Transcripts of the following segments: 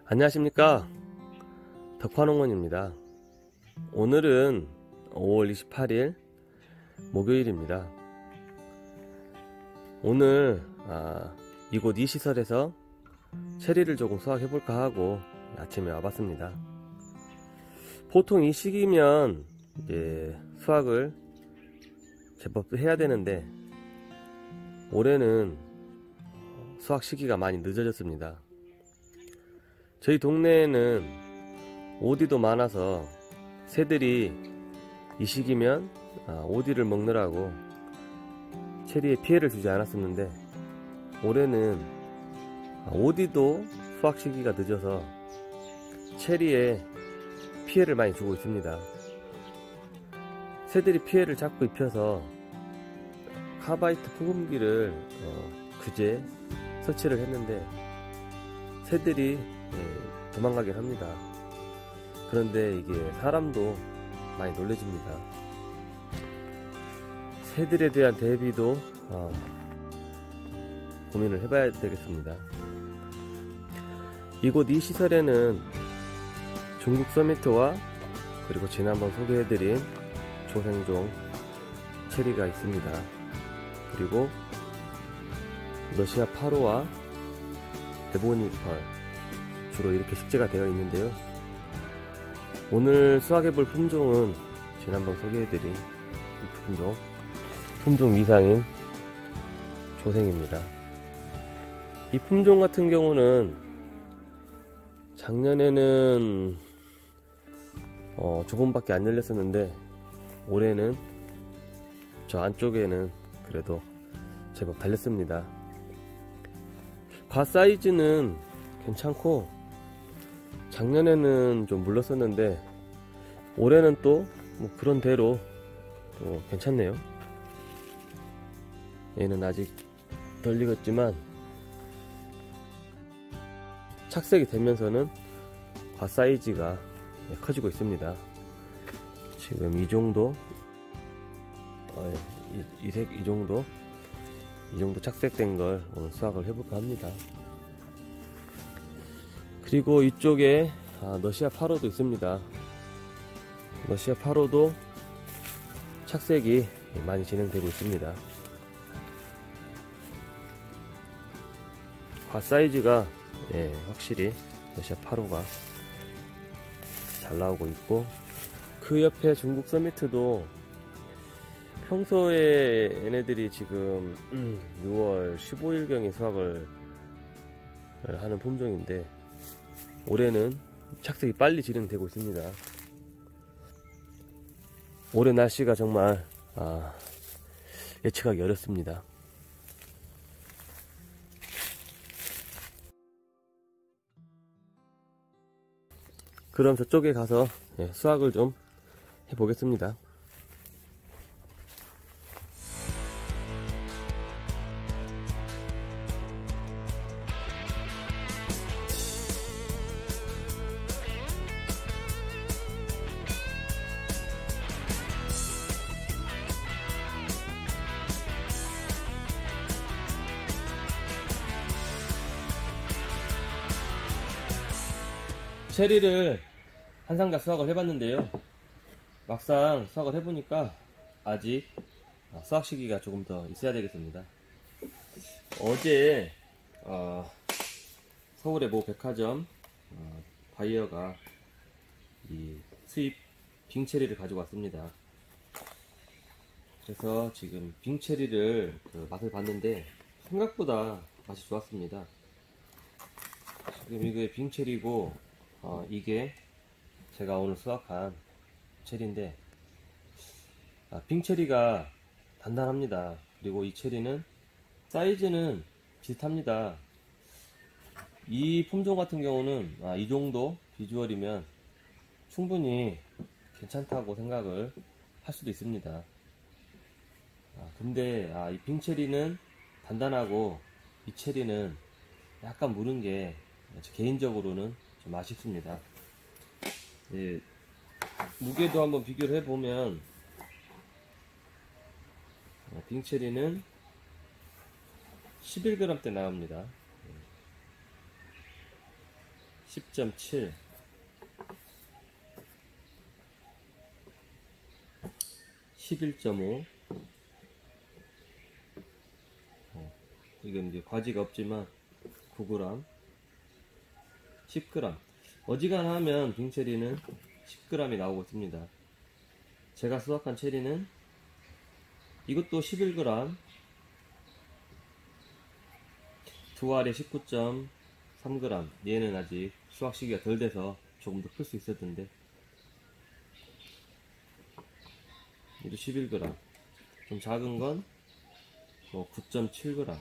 안녕하십니까, 덕화농원입니다. 오늘은 5월 28일 목요일입니다. 오늘 이곳 이 시설에서 체리를 조금 수확해볼까 하고 아침에 와봤습니다. 보통 이 시기면 이제 수확을 제법 해야 되는데 올해는 수확 시기가 많이 늦어졌습니다. 저희 동네에는 오디도 많아서 새들이 이 시기면 오디를 먹느라고 체리에 피해를 주지 않았었는데 올해는 오디도 수확 시기가 늦어서 체리에 피해를 많이 주고 있습니다. 새들이 피해를 자꾸 입혀서 카바이트 포금기를 그제 설치를 했는데 새들이 도망가긴 합니다. 그런데 이게 사람도 많이 놀래집니다. 새들에 대한 대비도 고민을 해봐야 되겠습니다. 이곳 이 시설에는 중국 서미트와 그리고 지난번 소개해드린 조생종 체리가 있습니다. 그리고 러시아 파로와 에보니펄 주로 이렇게 식재가 되어 있는데요. 오늘 수확해볼 품종은 지난번 소개해드린 품종 위상인 조생입니다. 이 품종 같은 경우는 작년에는 조금밖에 안 열렸었는데 올해는 저 안쪽에는 그래도 제법 달렸습니다. 과 사이즈는 괜찮고 작년에는 좀 물렀었는데 올해는 또 뭐 그런 대로 또 괜찮네요. 얘는 아직 덜 익었지만 착색이 되면서는 과 사이즈가 커지고 있습니다. 지금 이 정도 이 정도 착색된 걸 오늘 수확을 해볼까 합니다. 그리고 이쪽에 러시아 파로도 있습니다. 러시아 파로도 착색이 많이 진행되고 있습니다. 과 사이즈가 확실히 러시아 파로가 잘 나오고 있고, 그 옆에 중국 서미트도 평소에 얘네들이 지금 6월 15일경에 수확을 하는 품종인데 올해는 착색이 빨리 진행되고 있습니다. 올해 날씨가 정말 예측하기 어렵습니다. 그럼 저쪽에 가서 수확을 좀 해보겠습니다. 체리를 한 상자 수확을 해봤는데요. 막상 수확을 해보니까 아직 수확 시기가 조금 더 있어야 되겠습니다. 어제 서울의 모 백화점 바이어가 이 수입 빙체리를 가지고 왔습니다. 그래서 지금 빙체리를 맛을 봤는데 생각보다 맛이 좋았습니다. 지금 이게 빙체리고 이게 제가 오늘 수확한 체리인데 빙체리가 단단합니다. 그리고 이 체리는 사이즈는 비슷합니다. 이 품종 같은 경우는 이 정도 비주얼이면 충분히 괜찮다고 생각을 할 수도 있습니다. 근데 이 빙체리는 단단하고 이 체리는 약간 무른 게 개인적으로는 좀 아쉽습니다. 무게도 한번 비교를 해보면 빙체리는 11g대 나옵니다. 10.7, 11.5. 이건 이제 과지가 없지만 9g, 10g. 어지간하면 빙체리는 10g이 나오고 있습니다. 제가 수확한 체리는 이것도 11g, 두 알에 19.3g. 얘는 아직 수확 시기가 덜 돼서 조금 더 클 수 있을 텐데, 얘도 11g. 좀 작은 건 9.7g,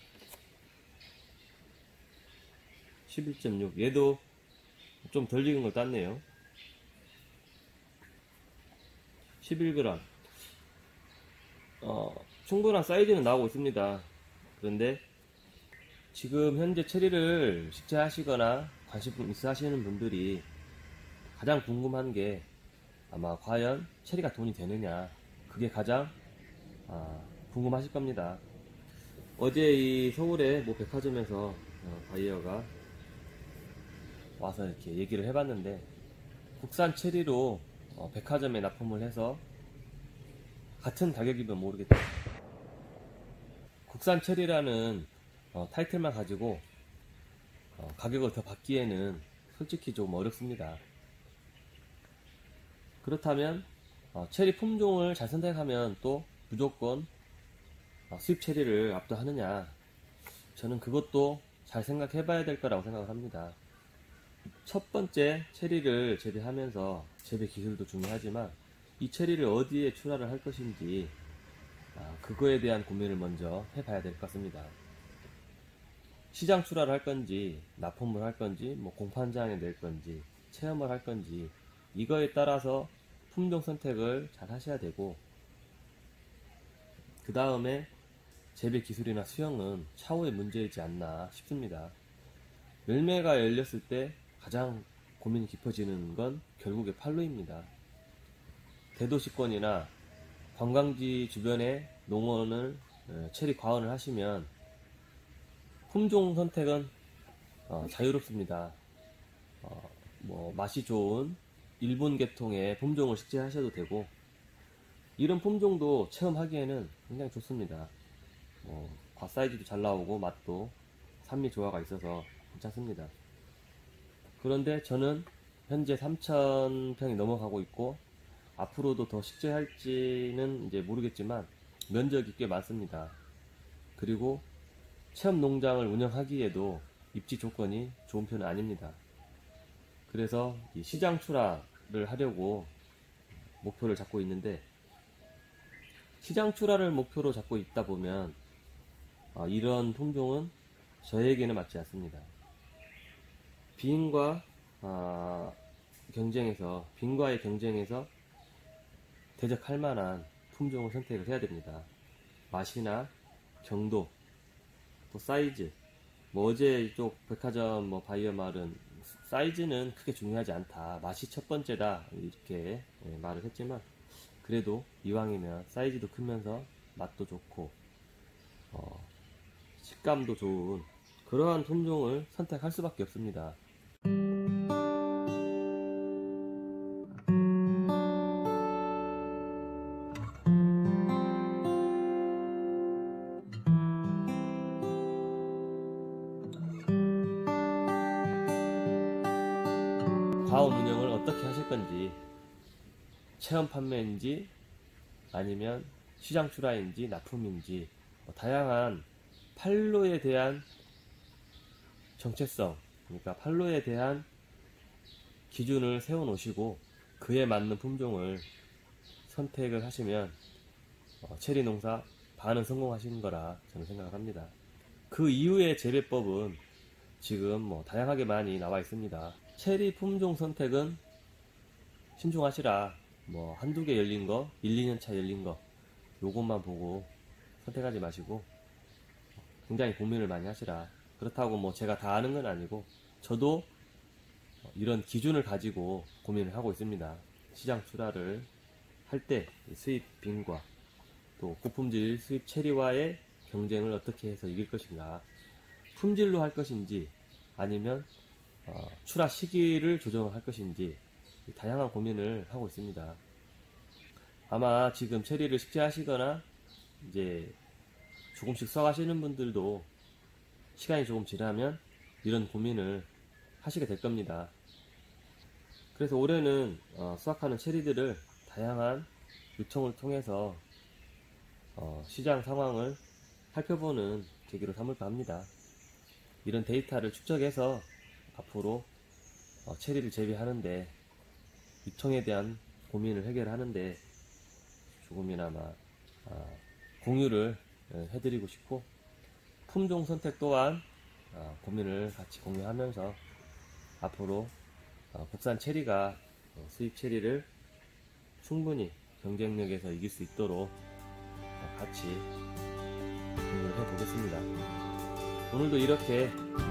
11.6. 얘도 좀 덜 익은 걸 땄네요. 11g. 충분한 사이즈는 나오고 있습니다. 그런데 지금 현재 체리를 식재하시거나 관심 있어 하시는 분들이 가장 궁금한 게 아마 과연 체리가 돈이 되느냐, 그게 가장 궁금하실 겁니다. 어제 이 서울의 뭐 백화점에서 바이어가 와서 이렇게 얘기를 해봤는데, 국산 체리로 백화점에 납품을 해서 같은 가격이면 모르겠다, 국산 체리라는 타이틀만 가지고 가격을 더 받기에는 솔직히 좀 어렵습니다. 그렇다면 체리 품종을 잘 선택하면 또 무조건 수입 체리를 압도하느냐, 저는 그것도 잘 생각해 봐야 될 거라고 생각을 합니다. 첫 번째, 체리를 재배하면서 재배 기술도 중요하지만 이 체리를 어디에 출하를 할 것인지 그거에 대한 고민을 먼저 해봐야 될 것 같습니다. 시장 출하를 할 건지, 납품을 할 건지, 뭐 공판장에 낼 건지, 체험을 할 건지, 이거에 따라서 품종 선택을 잘 하셔야 되고, 그 다음에 재배 기술이나 수영은 차후의 문제이지 않나 싶습니다. 열매가 열렸을 때 가장 고민이 깊어지는 건 결국에 판로입니다. 대도시권이나 관광지 주변에 농원을 체리 과원을 하시면 품종 선택은 자유롭습니다. 뭐 맛이 좋은 일본 계통의 품종을 식재하셔도 되고, 이런 품종도 체험하기에는 굉장히 좋습니다. 과 사이즈도 잘 나오고 맛도 산미 조화가 있어서 괜찮습니다. 그런데 저는 현재 3,000평이 넘어가고 있고, 앞으로도 더 식재할지는 이제 모르겠지만 면적이 꽤 많습니다. 그리고 체험 농장을 운영하기에도 입지 조건이 좋은 편은 아닙니다. 그래서 이 시장 출하를 하려고 목표를 잡고 있는데, 시장 출하를 목표로 잡고 있다 보면 이런 품종은 저에게는 맞지 않습니다. 빈과의 경쟁에서 대적할 만한 품종을 선택을 해야 됩니다. 맛이나 경도, 또 사이즈, 어제 이쪽 백화점 바이어 말은 사이즈는 크게 중요하지 않다, 맛이 첫 번째다, 이렇게 말을 했지만, 그래도 이왕이면 사이즈도 크면서 맛도 좋고 식감도 좋은 그러한 품종을 선택할 수밖에 없습니다. 과원 운영을 어떻게 하실 건지, 체험 판매인지 아니면 시장 출하인지 납품인지, 다양한 판로에 대한 정체성, 그러니까 판로에 대한 기준을 세워 놓으시고 그에 맞는 품종을 선택을 하시면 체리 농사 반은 성공하신 거라 저는 생각을 합니다. 그 이후의 재배법은 지금 다양하게 많이 나와 있습니다. 체리 품종 선택은 신중하시라. 한두 개 열린 거, 1, 2년 차 열린 거, 요것만 보고 선택하지 마시고 굉장히 고민을 많이 하시라. 그렇다고 제가 다 아는 건 아니고, 저도 이런 기준을 가지고 고민을 하고 있습니다. 시장 출하를 할 때 수입 빈과 또 고품질 수입 체리와의 경쟁을 어떻게 해서 이길 것인가, 품질로 할 것인지 아니면 출하 시기를 조정할 것인지 다양한 고민을 하고 있습니다. 아마 지금 체리를 식재하시거나 이제 조금씩 써가시는 분들도 시간이 조금 지나면 이런 고민을 하시게 될 겁니다. 그래서 올해는 수확하는 체리들을 다양한 요청을 통해서 시장 상황을 살펴보는 계기로 삼을까 합니다. 이런 데이터를 축적해서 앞으로 체리를 재배하는데 유통에 대한 고민을 해결하는데 조금이나마 공유를 해드리고 싶고, 품종 선택 또한 고민을 같이 공유하면서 앞으로 국산 체리가 수입 체리를 충분히 경쟁력에서 이길 수 있도록 같이 공유를 해보겠습니다. 오늘도 이렇게